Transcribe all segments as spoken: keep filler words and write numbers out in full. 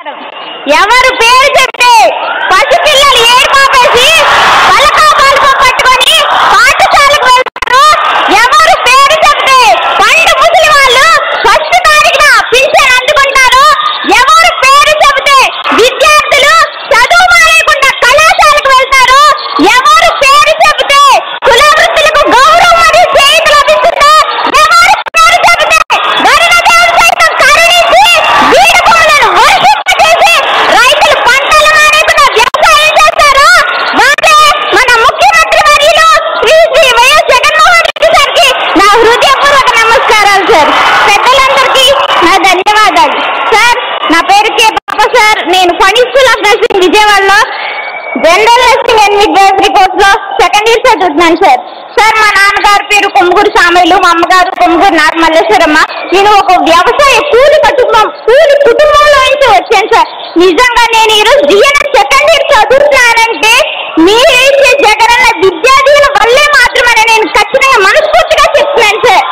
ఎవరు పేరు చెప్తే పసిపిల్లలు ఏడుపాపేసి పలకా పలకం పట్టుకొని పాఠశాలకు వెళ్తారు. ఎవరు పేరు చెప్తే పండు ముసలి వాళ్ళు ఫస్ట్ తారీఖున పింఛన్ అందుకుంటారు. ఎవరు పేరు చెబితే విద్యార్థులు చదువు మానేయకుండా కళాశాలకు వెళ్తారు. ఎవరు పేరు చెబితే కుల వృత్తులకు గౌరవం మరియు చేయుత లభిస్తుందో, ఎవరు పేరు చెబితే గరుడ దేవుడు సైతం కరుణించి వీడి భూములను వర్షింపజేసి రైతులు పంటలు మానేయకుండా వ్యవసాయం చేస్తారు. వాళ్ళే మన ముఖ్యమంత్రి వర్యులు శ్రీ శ్రీ వైఎస్ జగన్మోహన్ రెడ్డి సార్కి నా హృదయపూర్వక నమస్కారాలు సార్. పెద్దలందరికీ నా ధన్యవాదాలు సార్. నా పేరు కే బాబా సార్. నేను ఫణి స్కూల్ ఆఫ్ నర్సింగ్ విజయవాడలో జనరల్ నర్సింగ్ అండ్ మిడ్వైఫరీ కోర్సులో సెకండ్ ఇయర్ చదువుతున్నాను సార్. సార్ మా నాన్నగారి పేరు కొమ్ముగూరు సామయ్యలు, మా అమ్మగారు కొమ్ముగూరు నాగమల్లేశ్వరమ్మ. నేను ఒక వ్యవసాయ కూలి కుటుంబం కూలి కుటుంబంలో నుంచి వచ్చాను సార్. నిజంగా నేను ఈరోజు జిఎన్ఎం సెకండ్ ఇయర్ చదువుతున్నానంటే మీరు ఇచ్చే జగనన్న విద్యార్థుల వల్లే మాత్రమే నేను ఖచ్చితంగా మనస్ఫూర్తిగా చెప్తున్నాను సార్.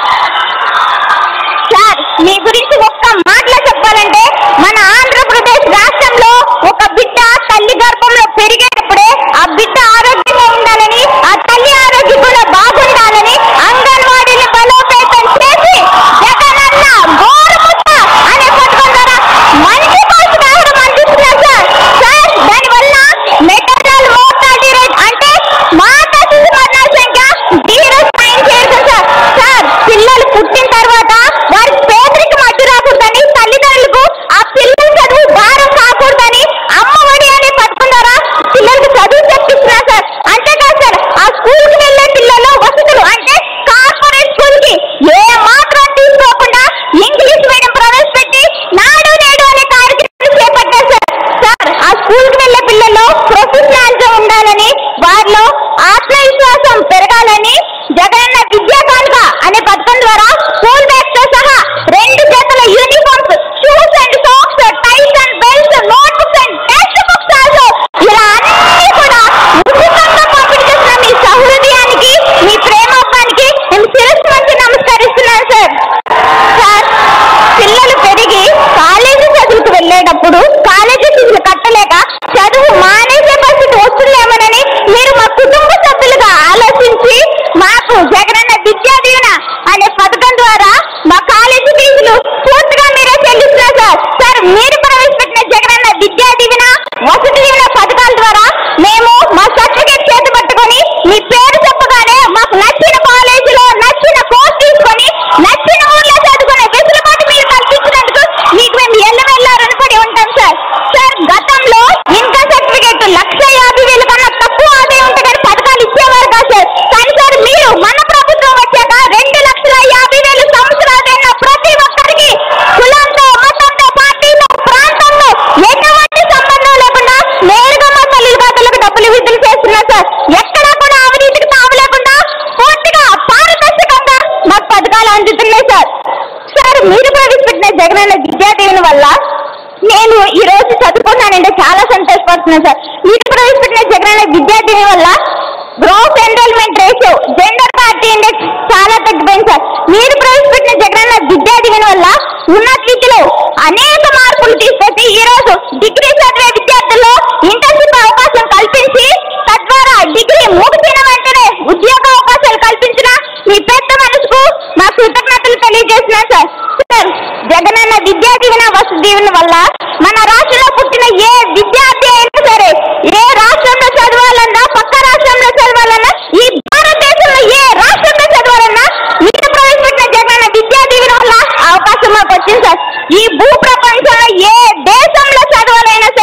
సార్ మీ గురించి ఒక్క మాటలో చెప్పాలంటే మన ఆంధ్రప్రదేశ్ రాష్ట్రంలో ఒక బిడ్డ తల్లి గర్భంలో పెరిగేటప్పుడే ఆ బిడ్డ ఆరోగ్యంగా ఉండాలని, ఆ తల్లి ఆరోగ్యం కూడా బాగుండాలని అంగన్వాడీని బలోపేతం చేసి జగనన్న గోరుముద్ద అనే పథకం ద్వారా మంచి పౌష్టికాహారం అందిస్తున్నారు సార్. సార్ దానివల్ల మెటర్నల్ మోర్టాలిటీ రేట్ అంటే మాతా శిశు మరణాల సంఖ్య జీరో స్థాయిని చేరుతుంది సార్. సార్ పిల్లలు పుట్టిన తర్వాత వారి పేదరికం అడ్డు రాకూడదని, తల్లిదండ్రులకు ఆ పిల్లల చదువు భారం కాకూడదని అమ్మఒడి అనే పథకం ద్వారా పిల్లలకు చదువు చెప్పిస్తున్నారు సార్. అంతేకాదు సార్ ఆ స్కూల్కి వెళ్ళే పిల్లలు వసతులు అంటే కార్పొరేట్ స్కూల్ కి ఏ మాత్రం తీసుకోకుండా ఇంగ్లీష్ మీడియం ప్రవేశపెట్టి నాడు నేడు అనే కార్యక్రమాలు చేపట్టారు సార్. సార్ ఆ స్కూల్కి వెళ్ళే పిల్లల్లో ప్రొఫెషనాలిటీ ఉండాలని, వారిలో ఆత్మవిశ్వాసం పెరగాలని జగనన్న విద్యా కానుక అనే పథకం ద్వారా స్కూల్ బ్యాగ్స్ తో సహా రెండు జతల uniforms, shoes and socks, ties and belts, note books and text books also ఇలా అన్ని కూడా ఉచితంగా పంపిణీ చేసిన మీ సహృదయానికి, మీ ప్రేమోపానికి మేము శిరస్సు వంచి నమస్కరిస్తున్నాను సార్. సార్ పిల్లలు పెరిగి కాలేజీ చదువుకు వెళ్ళేటప్పుడు కాలేజీ ఫీజులు కట్టలేక చదువు మానేసే పరిస్థితి వస్తుందేమోనని మీరు మా కుటుంబ సభ్యులుగా ఆలోచించి మాకు జగనన్న విద్యా దీవెన అనే పథకం ద్వారా మా కాలేజీ ఫీజులు పూర్తిగా మీరే చెల్లిస్తున్నారు సార్. సార్ మీరు ప్రవేశపెట్టిన జగనన్న విద్యా దీవెన, వసతి దీవెన పథకాల ద్వారా మేము మా సర్టిఫికేట్ చేతి పట్టుకొని మీ పేరు చెప్పగానే మాకు నచ్చిన కాలేజీలో నచ్చిన కోర్స్ తీసుకొని నచ్చిన ఊర్లో చదువుకునే వెసులుబాటు మీరు కల్పించినందుకు మీకు మేము ఎల్లవెల్లా రుణపడి ఉంటాం సార్. సార్ గతంలో ఇన్కమ్ సర్టిఫికేట్ లక్ష యాభై వేల కన్నా తక్కువ ఆదాయం ఉంటే కానీ పథకాలు ఇచ్చేవారు కాదు సార్. కానీ సార్ మీరు మన ప్రభుత్వం వచ్చాక రెండు లక్షల యాభై వేలు సంవత్సరాలైన ప్రతి ఒక్కరికి కులంతో, మతంతో, పార్టీతో, ప్రాంతంతో ఎటువంటి సంబంధం లేకుండా నేరుగా మా తల్లి ఖాతాలకు డబ్బులు విడుదల చేస్తున్నారు సార్. ఎక్కడా కూడా అవినీతికి తావు లేకుండా పూర్తిగా పారదర్శకంగా మాకు పథకాలు అందుతున్నాయి సార్. సార్ మీరు ప్రవేశపెట్టిన జగనన్న విద్యా దీవెన వల్ల నేను ఈ రోజు చదువుకున్నానంటే చాలా సంతోషపడుతున్నాను సార్. మీరు ప్రవేశపెట్టిన జగనన్న విద్యా దీవెన వల్ల growth enrolment ratio, gender party index చాలా తగ్గిపోయింది సార్. మీరు ప్రవేశపెట్టిన జగనన్న విద్యా దీవెన వల్ల ఉన్నత విద్యలో అనేక మార్పులు తీసుకొచ్చి ఈ రోజు డిగ్రీ చదివే విద్యార్థుల్లో ఇంటర్న్షిప్ అవకాశం కల్పించి తద్వారా డిగ్రీ ముగిసిన వెంటనే ఉద్యోగ అవకాశాలు కల్పించిన మీ పెద్ద మనసుకు మా కృతజ్ఞతలు తెలియజేస్తున్నాను సార్. సార్ జగనన్న విద్యా దీవెన, వసతి దీవెన వల్ల మన రాష్ట్రంలో పుట్టిన ఏ విద్యార్థి అయినా సరే ఏ రాష్ట్రంలో చదవాలన్నా, పక్క రాష్ట్రంలో చదవాలన్నా, ఈ భారతదేశంలో ఏ రాష్ట్రంలో చదవాలన్నా మీరు ప్రవేశపెట్టిన జగనన్న విద్యా దీవెన వల్ల అవకాశం మాకు వచ్చింది సార్. ఈ భూ ప్రపంచంలో ఏ దేశంలో చదవాలైనా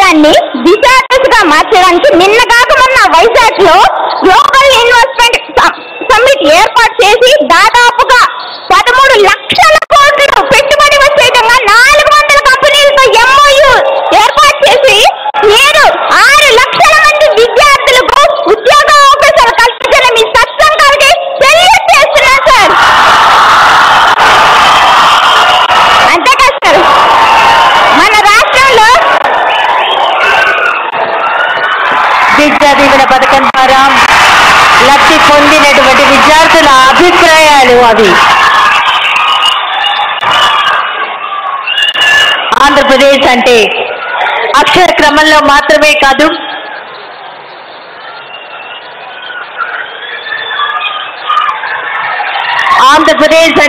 విద్యారంగాన్ని దిశా దశగా మార్చడానికి నిన్న కాక మొన్న వైజాగ్ లో గ్లోబల్ ఇన్వెస్ట్మెంట్ సమ్మిట్ ఏర్పాటు చేసి దాదాపుగా పదమూడు లక్షల కోట్లు పెట్టుబడి వచ్చే విధంగా నాలుగు వందల కంపెనీలతో ఎంఓయూ ఏర్పాటు చేసి నేను ఆరు లక్షల మంది విద్యార్థులకు ఉద్యోగ అవకాశాలు కల్పించిన మీ సత్సంగాలకి తెలియజేస్తున్నాను సార్. అంతేకాదు సార్, మన రాష్ట్రంలో విద్యా దీవెన పథకం ద్వారా లబ్ధి పొందినటువంటి విద్యార్థుల అభిప్రాయాలు అవి. ఆంధ్రప్రదేశ్ అంటే అక్షర క్రమంలో మాత్రమే కాదు, ఆంధ్రప్రదేశ్